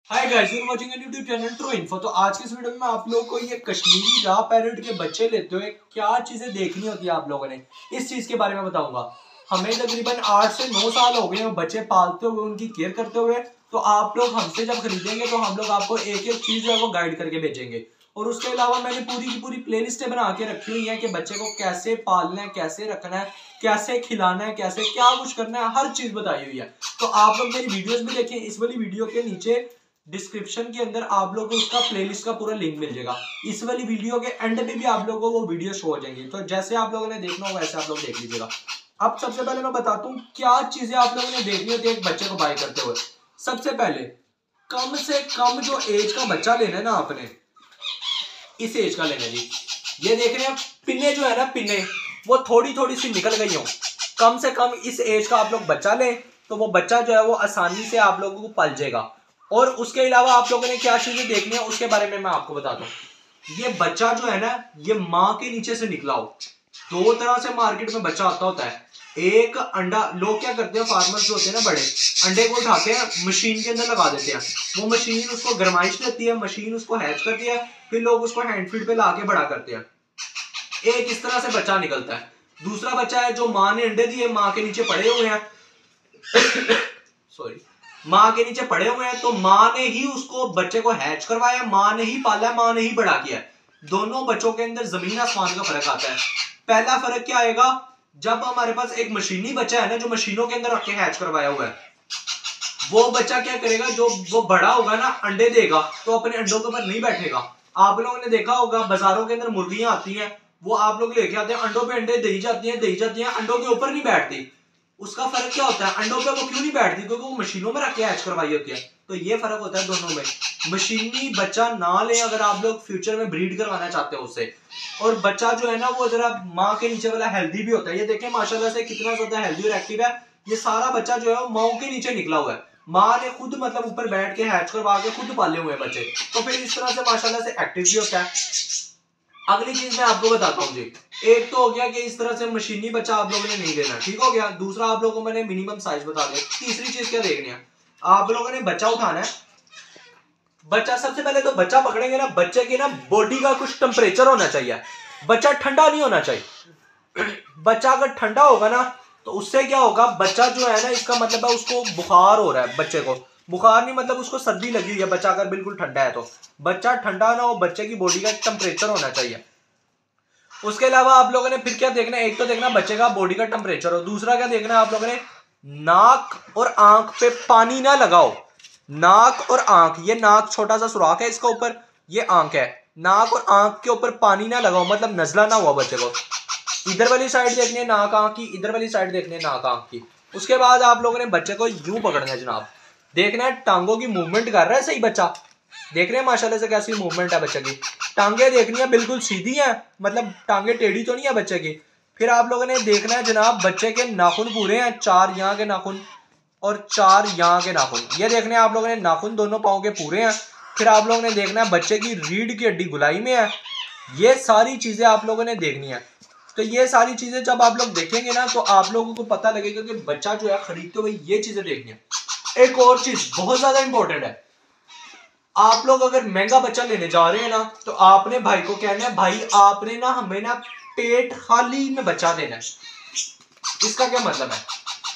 Hi guys, you are watching a YouTube channel true info. तो आज के इस वीडियो में मैं आप लोगों को ये कश्मीरी रॉ पैरेट के बच्चे लेते हुए क्या चीजें देखनी होती है आप लोगों ने, इस चीज के बारे में बताऊंगा। हमें तकरीबन 8 से 9 साल हो गए हैं बच्चे पालते हुए, उनकी केयर करते हुए। तो आप लोग हमसे जब खरीदेंगे तो हम लोग आपको एक एक चीज जो है वो गाइड करके भेजेंगे। और उसके अलावा मैंने पूरी की पूरी प्लेलिस्टें बना के रखी हुई है कि बच्चे को कैसे पालना है, कैसे रखना है, कैसे खिलाना है, कैसे क्या कुछ करना है, हर चीज बताई हुई है। तो आप लोग मेरी वीडियोस भी देखें। इस वाली वीडियो के नीचे डिस्क्रिप्शन के अंदर आप लोगों को उसका प्लेलिस्ट का पूरा लिंक मिल जाएगा। इस वाली वीडियो के एंड पे भी आप लोगों को वो वीडियो शो हो जाएंगी, तो जैसे आप लोगों ने देखना हो वैसे आप लोग देख लीजिएगा। अब सबसे पहले मैं बताता हूँ क्या चीजें आप लोगों ने देखनी होती है एक बच्चे को बाय करते हुए। सबसे पहले कम से कम जो एज का बच्चा लेना है ना, आपने इस एज का लेना जी। ये देख रहे हैं पिन्ने जो है ना, पिन्ने वो थोड़ी थोड़ी सी निकल गई हो। कम से कम इस एज का आप लोग बच्चा लें तो वो बच्चा जो है वो आसानी से आप लोगों को पल जाएगा। और उसके अलावा आप लोगों ने क्या चीजें देखनी है उसके बारे में मैं आपको बताता हूँ। ये बच्चा जो है ना, ये माँ के नीचे से निकला हो। दो तरह से मार्केट में बच्चा आता होता है। एक अंडा, लोग क्या करते हैं, फार्मर्स जो होते हैं ना बड़े, अंडे को उठाते हैं मशीन के अंदर लगा देते हैं। वो मशीन उसको गरमाइश देती है, मशीन उसको हैच करती है, फिर लोग उसको हैंड फीड पे लाके बड़ा करते हैं। एक इस तरह से बच्चा निकलता है। दूसरा बच्चा है जो माँ ने अंडे दिए, माँ के नीचे पड़े हुए हैं सॉरी, माँ के नीचे पड़े हुए हैं, तो माँ ने ही उसको बच्चे को हैच करवाया, माँ ने ही पाला, माँ ने ही बड़ा किया। दोनों बच्चों के अंदर जमीन आसमान का फर्क आता है। पहला फर्क क्या आएगा, जब हमारे पास एक मशीनी बच्चा है ना, जो मशीनों के अंदर रख के हैच करवाया हुआ है, वो बच्चा क्या करेगा, जो वो बड़ा होगा ना, अंडे देगा तो अपने अंडों के ऊपर नहीं बैठेगा। आप लोगों ने देखा होगा बाजारों के अंदर मुर्गियां आती हैं, वो आप लोग लेके आते हैं, अंडों पे अंडे दे जाती हैं, अंडों के ऊपर नहीं बैठती। उसका फर्क क्या होता है, अंडों पे वो क्यों नहीं बैठती, क्योंकि वो मशीनों में रख के हैच करवाई होती है। तो ये फर्क होता है दोनों में। मशीनी बच्चा ना ले अगर आप लोग फ्यूचर में ब्रीड करवाना चाहते हो उससे। और बच्चा जो है ना वो जरा माँ के नीचे वाला हेल्दी भी होता है। ये देखें माशाल्लाह से कितना ज्यादा हेल्दी और एक्टिव है। ये सारा बच्चा जो है वो माँ के नीचे निकला हुआ है। माँ ने खुद मतलब ऊपर बैठ के हैच करवा के खुद पाले हुए बच्चे, तो फिर इस तरह से माशाल्लाह से एक्टिव भी होता है। अगली चीज मैं आपको बताता हूँ जी। एक तो हो गया कि इस तरह से मशीनी बच्चा आप लोगों ने नहीं लेना, ठीक हो गया। दूसरा आप लोगों को मैंने मिनिमम साइज बता दिया। तीसरी चीज क्या देखनी है, आप लोगों ने बच्चा उठाना है। बच्चा सबसे पहले तो बच्चा पकड़ेंगे ना, बच्चे की ना बॉडी का कुछ टेम्परेचर होना चाहिए। बच्चा ठंडा नहीं होना चाहिए। बच्चा अगर ठंडा होगा ना तो उससे क्या होगा, बच्चा जो है ना, इसका मतलब है उसको बुखार हो रहा है। बच्चे को बुखार नहीं, मतलब उसको सर्दी लगी हुई है। बच्चा अगर बिल्कुल ठंडा है तो बच्चा ठंडा ना हो, बच्चे की बॉडी का टेम्परेचर होना चाहिए। उसके अलावा आप लोगों ने फिर क्या देखना है, एक तो देखना बच्चे का बॉडी का टेम्परेचर, और दूसरा क्या देखना है आप लोगों ने, नाक और आंख पे पानी ना लगाओ। नाक और आंख, ये नाक छोटा सा सुराख है इसका ऊपर, ये आंख है। नाक और आंख के ऊपर पानी ना लगाओ, मतलब नजला ना हुआ बच्चे को। इधर वाली साइड देखनी है नाक आंख की, इधर वाली साइड देखनी है नाक आंख की। उसके बाद आप लोगों ने बच्चे को यूं पकड़ना है जनाब। देखना है टांगों की मूवमेंट कर रहा है सही बच्चा। देख रहे हैं माशाल्लाह से कैसी मूवमेंट है बच्चे की। टांगे देखनी है बिल्कुल सीधी है, मतलब टांगे टेढ़ी तो नहीं है बच्चे की। फिर आप लोगों ने देखना है जनाब बच्चे के नाखून पूरे हैं, 4 यहाँ के नाखून और 4 यहाँ के नाखून। ये देखने हैं आप लोगों ने नाखून दोनों पाँव के पूरे हैं। फिर आप लोगों ने देखना है बच्चे की रीढ़ की हड्डी गुलाई में है। ये सारी चीजें आप लोगों ने देखनी है। तो ये सारी चीजें जब आप लोग देखेंगे ना तो आप लोगों को पता लगेगा कि बच्चा जो है खरीदते हुए ये चीजें देखनी है। एक और चीज बहुत ज्यादा इंपॉर्टेंट है, आप लोग अगर महंगा बच्चा लेने जा रहे हैं ना तो आपने भाई को कहना है, भाई आपने ना हमें ना पेट खाली में बच्चा देना है। इसका क्या मतलब है,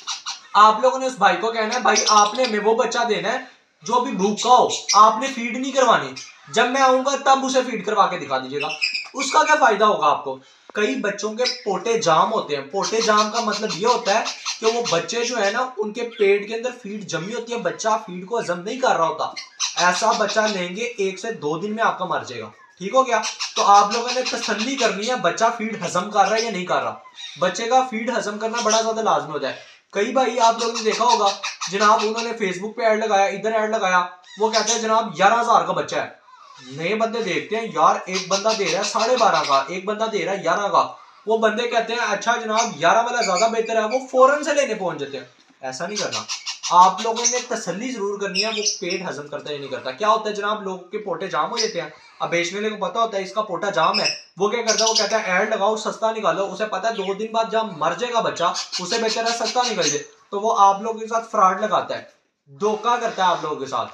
आप लोगों ने उस भाई को कहना है, भाई आपने हमें वो बच्चा देना है जो भी भूखा हो, आपने फीड नहीं करवानी। जब मैं आऊंगा तब उसे फीड करवा के दिखा दीजिएगा। उसका क्या फायदा होगा आपको, कई बच्चों के पोटे जाम होते हैं। पोटे जाम का मतलब ये होता है कि वो बच्चे जो है ना उनके पेट के अंदर फीड जमी होती है, बच्चा फीड को हजम नहीं कर रहा होता। ऐसा बच्चा लेंगे 1 से 2 दिन में आपका मर जाएगा, ठीक हो गया। तो आप लोगों ने तसल्ली करनी है बच्चा फीड हजम कर रहा है या नहीं कर रहा। बच्चे का फीड हजम करना बड़ा ज्यादा लाजमी होता है। कई भाई आप लोगों ने देखा होगा जनाब, उन्होंने फेसबुक पे ऐड लगाया, इधर ऐड लगाया, वो कहते हैं जनाब 11,000 का बच्चा है। नए बंदे देखते हैं यार, एक बंदा दे रहा है 12.5 का, एक बंदा दे रहा है 11 का। वो बंदे कहते हैं अच्छा जनाब 11 वाला ज्यादा बेहतर है, वो फौरन से लेने पहुंच जाते हैं। ऐसा नहीं करना, आप लोगों ने तसल्ली जरूर करनी है वो पेट हजम करता है या नहीं करता। क्या होता है जनाब, लोगों के पोटे जाम हो जाते हैं। अब बेचने वाले को पता होता है इसका पोटा जाम है, वो क्या करता है, वो कहता है ऐड लगाओ सस्ता निकालो। उसे पता है 2 दिन बाद जब मर जाएगा बच्चा, उसे बेहतर है सस्ता निकल जाए। तो वो आप लोगों के साथ फ्रॉड लगाता है, धोखा करता है आप लोगों के साथ।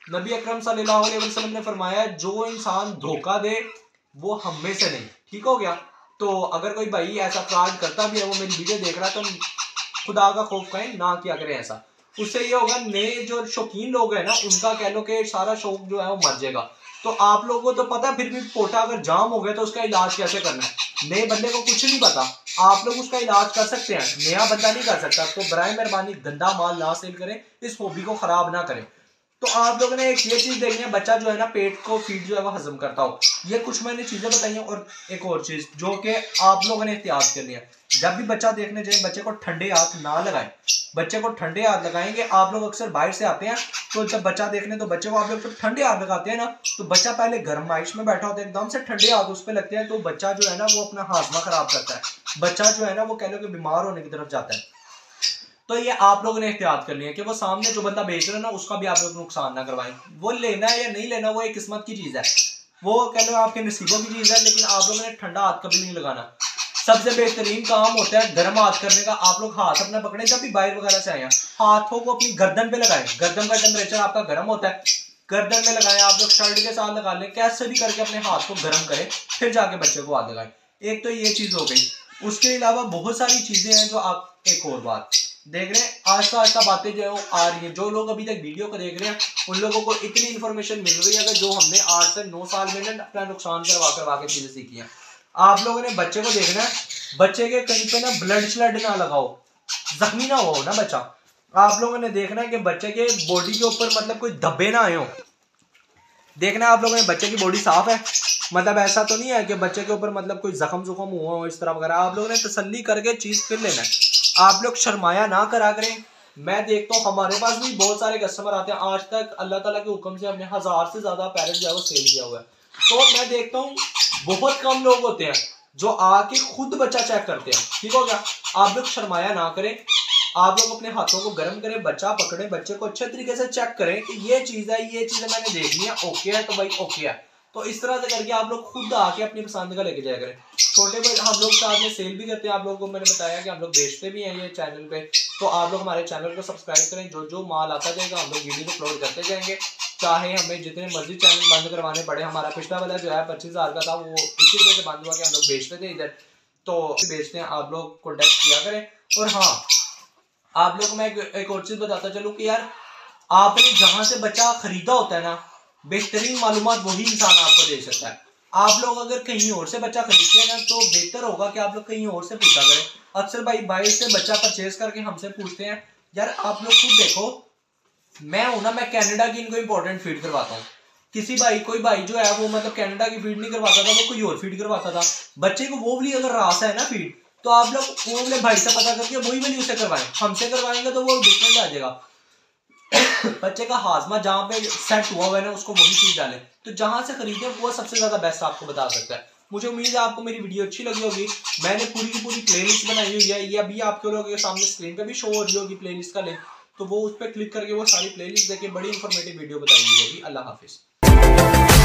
नबी अकरम सल्लल्लाहु अलैहि वसल्लम ने फरमाया जो इंसान धोखा दे वो हम में से नहीं, ठीक हो गया। तो अगर कोई भाई ऐसा फ्रॉड करता भी है, वो मेरी वीडियो देख रहा है, तो खुदा का खौफ करें ना किया करें ऐसा। उससे ये होगा नए जो शौकीन लोग हैं ना, उनका कह लो कि सारा शौक जो है वो मर जाएगा। तो आप लोगों को तो पता, फिर भी पोटा अगर जाम हो गया तो उसका इलाज कैसे करना है। नए बंदे को कुछ नहीं पता, आप लोग उसका इलाज कर सकते हैं, नया बंदा नहीं कर सकता। तो बराए मेहरबानी गंदा माल ना सेल करें, इस हॉबी को खराब ना करें। तो आप लोगों ने एक ये चीज देखनी है, बच्चा जो है ना पेट को फीड जो है वो हजम करता हो। ये कुछ मैंने चीजें बताई हैं। और एक और चीज जो कि आप लोगों ने एहतियात करनी है, जब भी बच्चा देखने जाए बच्चे को ठंडे हाथ ना लगाएं। बच्चे को ठंडे हाथ लगाएंगे, आप लोग अक्सर बाहर से आते हैं तो जब बच्चा देखने, तो बच्चे को आप लोग जब ठंडे हाथ लगाते हैं ना, तो बच्चा पहले गर्म आइस में बैठा होता है, एकदम से ठंडे हाथ उस पर लगते हैं, तो बच्चा जो है ना वो अपना हाजमा खराब करता है। बच्चा जो है ना वो कह लो कि बीमार होने की तरफ जाता है। तो ये आप लोगों ने एहतियात करनी है कि वो सामने जो बंदा बेच रहा है ना, उसका भी आप लोग नुकसान ना करवाएं। वो लेना है या नहीं लेना वो एक किस्मत की चीज है, वो कह लो आपके नसीबों की चीज है, लेकिन आप लोगों ने ठंडा हाथ कभी नहीं लगाना। सबसे बेहतरीन काम होता है गर्म हाथ करने का। आप लोग हाथ अपना पकड़े, जब भी बाहर वगैरह से आए, हाथों को अपनी गर्दन पे लगाएं। गर्दन का टेम्परेचर आपका गर्म होता है, गर्दन में लगाएं। आप लोग शर्ट के साथ लगा लें, कैसे भी करके अपने हाथ को गर्म करें, फिर जाके बच्चे को हाथ लगाएं। एक तो ये चीज हो गई। उसके अलावा बहुत सारी चीजें हैं जो आप, एक और बात देख रहे हैं, आस्ता आस्ता बातें जो है वो आ रही है। जो लोग अभी तक वीडियो को देख रहे हैं उन लोगों को इतनी इन्फॉर्मेशन मिल रही है कि जो हमने 8 से 9 साल में ना अपना नुकसान करवा के चीजें सीखी हैं। आप लोगों ने बच्चे को देखना है, बच्चे के कहीं पे ना ब्लड स्लड ना लगाओ, जख्मी ना हो ना बच्चा। आप लोगों ने देखना है कि बच्चे के बॉडी के ऊपर मतलब कोई धब्बे ना आए हो। देखना है आप लोगों ने बच्चे की बॉडी साफ है, मतलब ऐसा तो नहीं है कि बच्चे के ऊपर मतलब कोई जख्म हुआ हो इस तरह वगैरह। आप लोगों ने तसल्ली करके चीज फिर लेना है। आप लोग शर्माया ना करा करें। मैं देखता हूँ हमारे पास भी बहुत सारे कस्टमर आते हैं, आज तक अल्लाह ताला के हुक्म से हमने 1000 से ज्यादा पैरेट जो है वो सेल किया हुआ है। तो मैं देखता हूँ बहुत कम लोग होते हैं जो आके खुद बच्चा चेक करते हैं, ठीक हो गया। आप लोग शर्माया ना करें, आप लोग अपने हाथों को गर्म करें, बच्चा पकड़े, बच्चे को अच्छे तरीके से चेक करें कि ये चीज है, ये चीजें मैंने देखनी है, ओके है तो भाई ओके है। तो इस तरह से करके आप लोग खुद आके अपनी पसंद का लेके जाया करें। छोटे बड़े हम लोग साथ में सेल भी करते हैं, आप लोगों को मैंने बताया कि हम लोग बेचते भी हैं ये चैनल पे। तो आप लोग हमारे चैनल को सब्सक्राइब करें, जो जो माल आता जाएगा हम लोग वीडियो अपलोड करते जाएंगे। चाहे हमें जितने मर्जी चैनल बंद करवाने पड़े। हमारा पिछला वाला जो है 25,000 का था, वो इसी वजह से बंद हुआ कि हम लोग बेचते थे इधर, तो बेचते हैं। आप लोग कॉन्टेक्ट किया करें। और हाँ, आप लोग मैं एक और चीज बताता चलूं कि यार आपने जहां से बच्चा खरीदा होता है ना, बेहतरीन मालूमात वही इंसान आपको दे सकता है। आप लोग अगर कहीं और से बच्चा खरीदते हैं ना, तो बेहतर होगा कि आप लोग कहीं और से पूछा करें। अक्सर भाई बाहर से बच्चा परचेज करके हमसे पूछते हैं। यार आप लोग खुद देखो, मैं हूं ना, मैं कनाडा की इनको इंपॉर्टेंट फीड करवाता हूँ। किसी भाई कोई भाई जो है वो मतलब कनाडा की फीड नहीं करवाता था, वो कोई और फीड करवाता था। बच्चे को वो वाली अगर रास है ना फीड, तो आप लोग वो वाले भाई से पता करके वही वाली उसे करवाएं। हमसे करवाएंगे तो वो डिफरेंट आ जाएगा। बच्चे का हाजमा जहाँ पे सेट हुआ है ना, उसको वही चीज डाले। तो जहां से खरीदे वो सबसे ज्यादा बेस्ट आपको बता सकता है। मुझे उम्मीद है आपको मेरी वीडियो अच्छी लगी होगी। मैंने पूरी की पूरी प्लेलिस्ट बनाई हुई है, ये अभी आपके लोगों के सामने स्क्रीन पे भी शो हो रही होगी प्लेलिस्ट का लिंक। तो वो उस पर क्लिक करके वो सारी प्लेलिस्ट देखे, बड़ी इंफॉर्मेटिव वीडियो बताई हुई होगी। अल्लाह हाफिज।